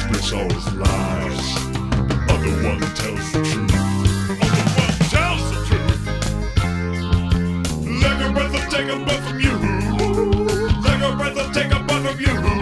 spits always lies. The other one tells the truth. Other one tells the truth. Like a breath of take a breath from you. Like a breath of take a breath from you.